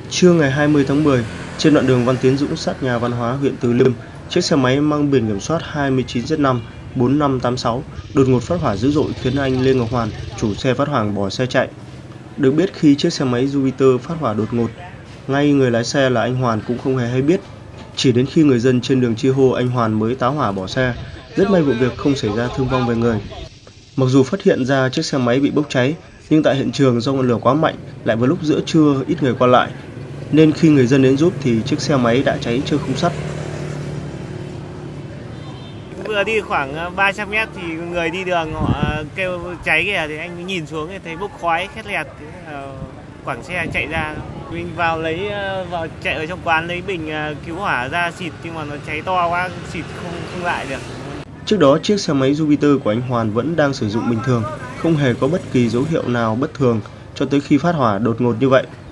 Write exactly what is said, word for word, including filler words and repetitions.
Trưa ngày hai mươi tháng mười, trên đoạn đường Văn Tiến Dũng sát nhà văn hóa huyện Từ Liêm, chiếc xe máy mang biển kiểm soát hai mươi chín Z năm bốn năm tám sáu đột ngột phát hỏa dữ dội khiến anh Lê Ngọc Hoàn, chủ xe phát hoảng bỏ xe chạy. Được biết khi chiếc xe máy Jupiter phát hỏa đột ngột, ngay người lái xe là anh Hoàn cũng không hề hay biết. Chỉ đến khi người dân trên đường chi hô anh Hoàn mới tá hỏa bỏ xe. Rất may vụ việc không xảy ra thương vong về người. Mặc dù phát hiện ra chiếc xe máy bị bốc cháy, nhưng tại hiện trường do ngọn lửa quá mạnh, lại vào lúc giữa trưa ít người qua lại, nên khi người dân đến giúp thì chiếc xe máy đã cháy trơ khung sắt. Vừa đi khoảng ba trăm mét thì người đi đường họ kêu cháy kìa, thì anh nhìn xuống thì thấy bốc khói khét lẹt, quảng xe chạy ra. Mình vào lấy vào chạy ở trong quán lấy bình cứu hỏa ra xịt, nhưng mà nó cháy to quá, xịt không không lại được. Trước đó chiếc xe máy Jupiter của anh Hoàn vẫn đang sử dụng bình thường, không hề có bất kỳ dấu hiệu nào bất thường cho tới khi phát hỏa đột ngột như vậy.